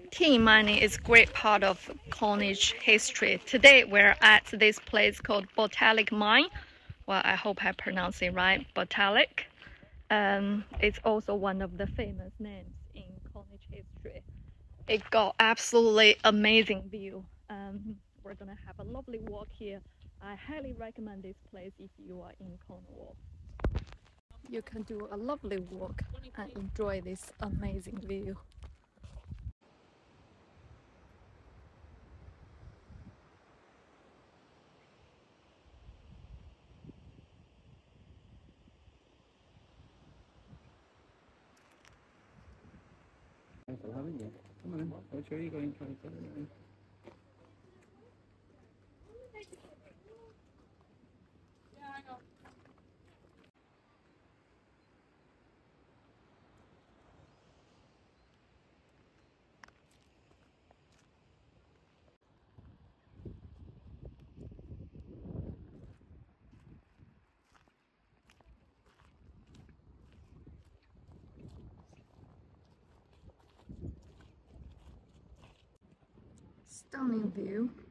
Kerin-in-London is a great part of Cornish history. Today we're at this place called Botallack Mine. Well, I hope I pronounced it right, Botallack. It's also one of the famous names in Cornish history. It got absolutely amazing view. We're gonna have a lovely walk here. I highly recommend this place if you are in Cornwall. You can do a lovely walk and enjoy this amazing view. Thanks for having you. Come on in. I'll show you going. Stunning view.